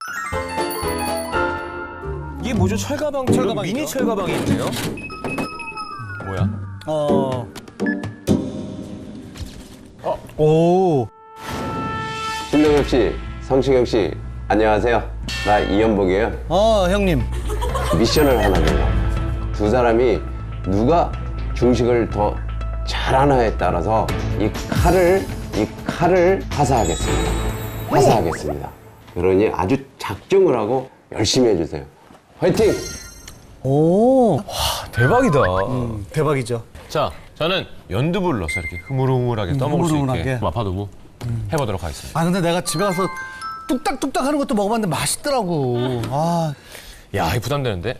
이게 뭐죠? 철가방, 미니 철가방이 있네요. 뭐야? 오. 신동엽 씨, 성시경 씨, 안녕하세요. 나 이연복이에요. 형님. 미션을 하나 내요. 두 사람이 누가 중식을 더 잘하나에 따라서 이 칼을 화사하겠습니다. 화사하겠습니다. 그러니 아주 작정을 하고 열심히 해주세요. 화이팅! 오. 대박이다. 대박이죠. 자, 저는 연두부를 넣어서 이렇게 흐물흐물하게 떠먹을 수 있게 흐물흐물하게. 마파두부 해보도록 하겠습니다. 아, 근데 내가 집에 가서 뚝딱뚝딱 하는 것도 먹어봤는데 맛있더라고. 아. 야, 이거 부담되는데?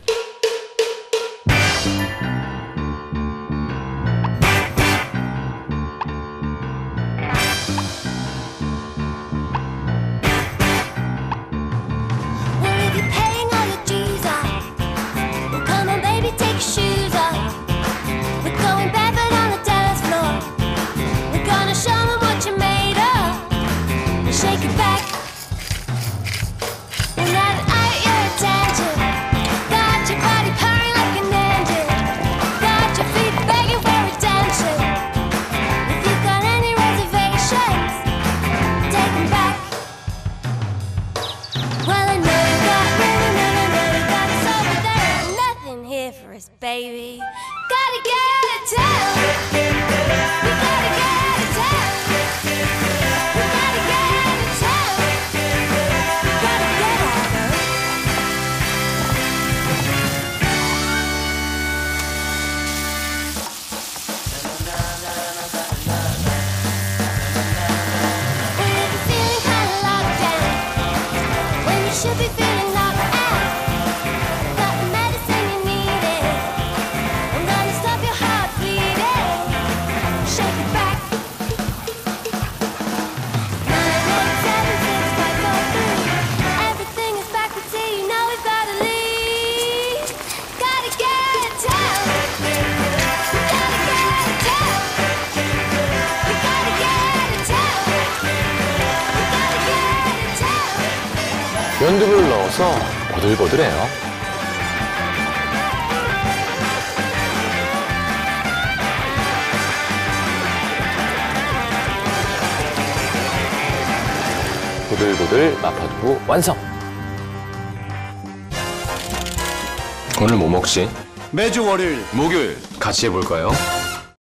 Well, if you're paying all your dues off, well, come on, baby, take your shoes off. We're going barefoot on the dance floor. We're gonna show 'em what you're made of. Shake it back. Well, now that I get your attention, got your body purring like an engine, got your feet begging for redemption. If you've got any reservations, take 'em back. Well, I know you got us all, but there ain't nothing here for us, baby. Gotta get out of town. We gotta get out of town. We gotta get out of town. Gotta get out. Well, if you're feeling kinda locked down, when you should be feeling knocked out, got the medicine you needed. I'm gonna stop your heart bleeding. Shake it back. 9, 8, 7, 6, 5, 4, 3. Everything is backwards here, you know we've gotta leave. Gotta get out of town. We gotta get out of town. We gotta get out of town. We gotta get out of town. 연두부를 넣어서 보들보들해요. 보들보들 마파두부 완성! 오늘 뭐 먹지? 매주 월요일. 목요일 같이 해볼까요?